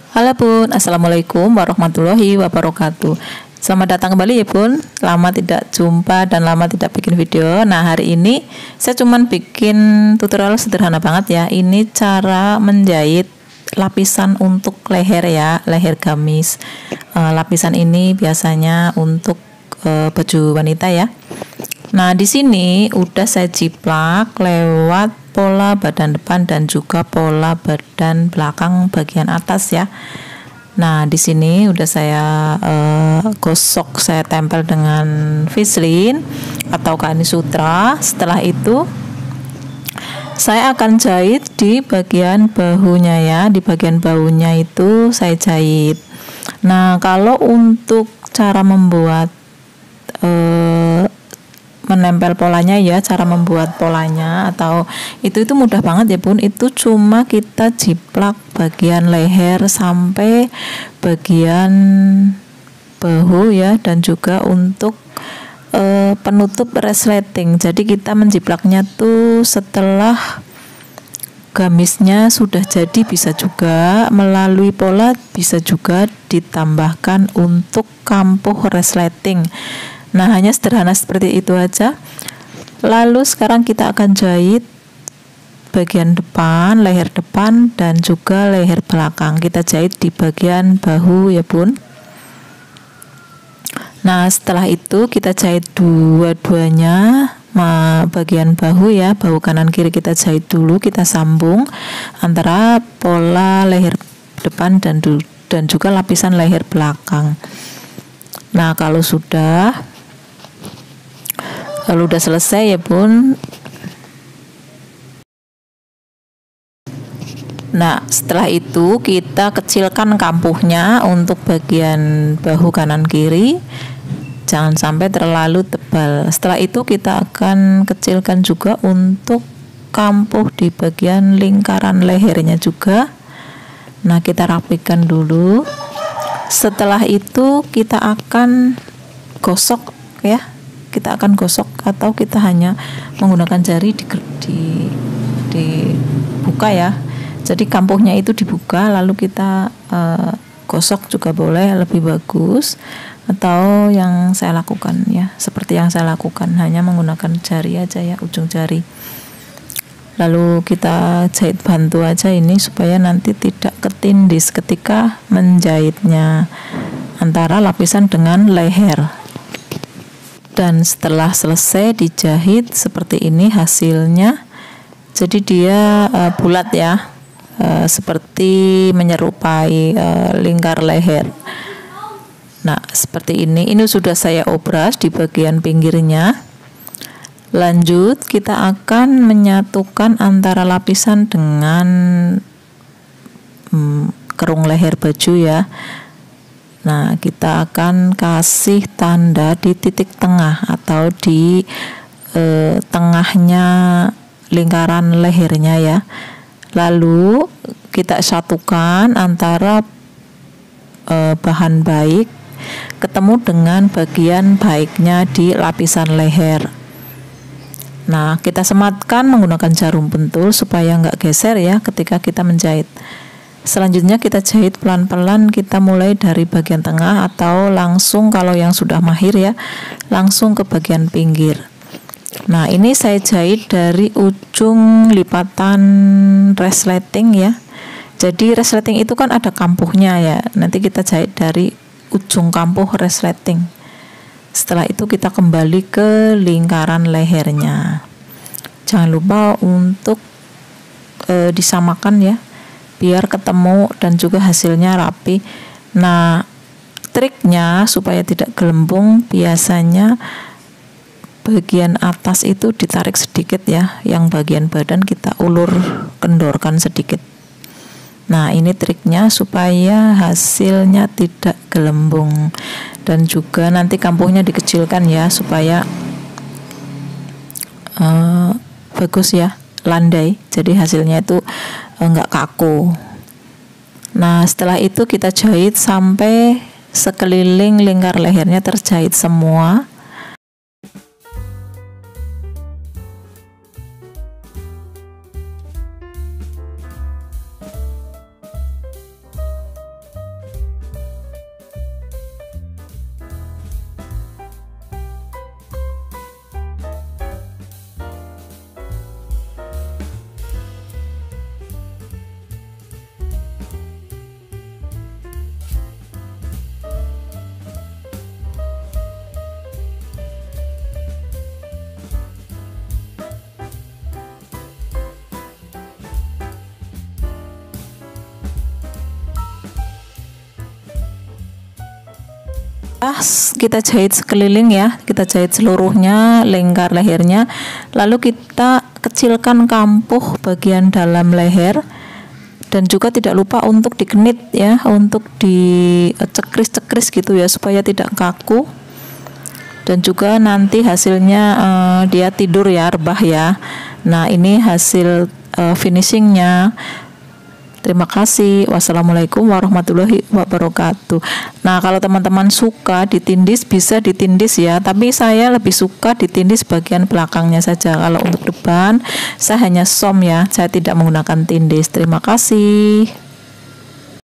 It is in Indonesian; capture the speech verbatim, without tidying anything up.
Halo Bun, Assalamualaikum warahmatullahi wabarakatuh. Selamat datang kembali ya Bun. Lama tidak jumpa dan lama tidak bikin video. Nah, hari ini saya cuman bikin tutorial sederhana banget ya. Ini cara menjahit lapisan untuk leher ya, leher gamis. E, lapisan ini biasanya untuk e, baju wanita ya. Nah, di sini udah saya jiplak lewat pola badan depan dan juga pola badan belakang bagian atas ya. Nah, di sini udah saya uh, gosok, saya tempel dengan Vaseline atau Kani Sutra. Setelah itu saya akan jahit di bagian bahunya ya. Di bagian bahunya itu saya jahit. Nah, kalau untuk cara membuat uh, menempel polanya ya, cara membuat polanya atau itu itu mudah banget ya Bun. Itu cuma kita jiplak bagian leher sampai bagian bahu ya, dan juga untuk e, penutup resleting. Jadi kita menjiplaknya tuh setelah gamisnya sudah jadi, bisa juga melalui pola, bisa juga ditambahkan untuk kampuh resleting. Nah, hanya sederhana seperti itu aja. Lalu sekarang kita akan jahit bagian depan, leher depan dan juga leher belakang. Kita jahit di bagian bahu ya Bun. Nah, setelah itu kita jahit dua-duanya, bagian bahu ya, bahu kanan kiri kita jahit dulu, kita sambung antara pola leher depan dan dan juga lapisan leher belakang. Nah, kalau sudah Kalau udah selesai ya Bun. Nah, setelah itu kita kecilkan kampuhnya untuk bagian bahu kanan kiri. Jangan sampai terlalu tebal. Setelah itu kita akan kecilkan juga untuk kampuh di bagian lingkaran lehernya juga. Nah, kita rapikan dulu. Setelah itu kita akan gosok ya. Kita akan gosok atau kita hanya menggunakan jari di, di dibuka ya. Jadi kampuhnya itu dibuka lalu kita uh, gosok juga boleh, lebih bagus. Atau yang saya lakukan ya, seperti yang saya lakukan, hanya menggunakan jari aja ya, ujung jari. Lalu kita jahit bantu aja ini supaya nanti tidak ketindis ketika menjahitnya antara lapisan dengan leher. Dan setelah selesai dijahit seperti ini hasilnya. Jadi dia uh, bulat ya, uh, seperti menyerupai uh, lingkar leher. Nah, seperti ini. Ini sudah saya obras di bagian pinggirnya. Lanjut kita akan menyatukan antara lapisan dengan hmm, kerung leher baju ya. Nah, kita akan kasih tanda di titik tengah atau di eh, tengahnya lingkaran lehernya ya. Lalu kita satukan antara eh, bahan baik ketemu dengan bagian baiknya di lapisan leher. Nah, kita sematkan menggunakan jarum pentul supaya nggak geser ya ketika kita menjahit. Selanjutnya kita jahit pelan-pelan, kita mulai dari bagian tengah atau langsung kalau yang sudah mahir ya, langsung ke bagian pinggir. Nah, ini saya jahit dari ujung lipatan resleting ya. Jadi resleting itu kan ada kampuhnya ya. Nanti kita jahit dari ujung kampuh resleting. Setelah itu kita kembali ke lingkaran lehernya. Jangan lupa untuk e, disamakan ya, biar ketemu dan juga hasilnya rapi. Nah, triknya supaya tidak gelembung, biasanya bagian atas itu ditarik sedikit ya, yang bagian badan kita ulur kendorkan sedikit. Nah, ini triknya supaya hasilnya tidak gelembung. Dan juga nanti kampuhnya dikecilkan ya, supaya uh, bagus ya, landai. Jadi hasilnya itu enggak kaku. Nah, setelah itu kita jahit sampai sekeliling lingkar lehernya terjahit semua. Kita jahit sekeliling ya, kita jahit seluruhnya lingkar lehernya, lalu kita kecilkan kampuh bagian dalam leher, dan juga tidak lupa untuk dikenit ya, untuk dicekris-cekris gitu ya supaya tidak kaku. Dan juga nanti hasilnya uh, dia tidur ya, rebah ya. Nah ini hasil uh, finishingnya. Terima kasih. Wassalamualaikum warahmatullahi wabarakatuh. Nah, kalau teman-teman suka ditindis bisa ditindis ya, tapi saya lebih suka ditindis bagian belakangnya saja. Kalau untuk depan saya hanya som ya, saya tidak menggunakan tindis. Terima kasih.